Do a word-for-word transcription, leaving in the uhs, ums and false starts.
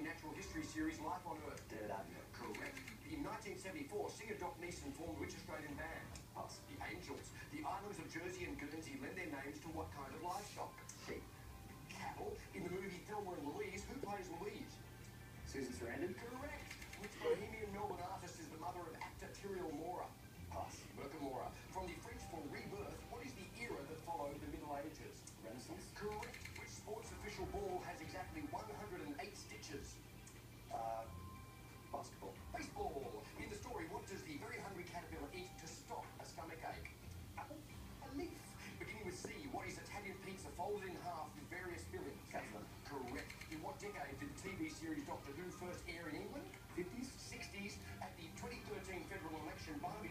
natural history series Life on Earth? Dead Abbey. Correct. In nineteen seventy-four, singer Doc Neeson formed which Australian band? Pass. The Angels. The islands of Jersey and Guernsey lend their names to what kind of livestock? Sheep. Cattle. In the movie Thelma and Louise, who plays Louise? Susan Sarandon. Correct. Which bohemian Melbourne artist is the mother of actor Tyrrell Mora? Pass. Mora. From the French for rebirth, what is the era that followed the Middle Ages? Renaissance. Correct. Which sports official ball has exactly one hundred eight stitches? Uh, basketball. Baseball. In the story, what does the very hungry caterpillar eat to stop a stomach ache? Apple. A leaf. Beginning with C, what is Italian pizza folded in half with various fillings? Catalan. Correct. In what decade did the T V series Doctor Who first air in England? fifties. sixties. At the twenty thirteen federal election, Barbie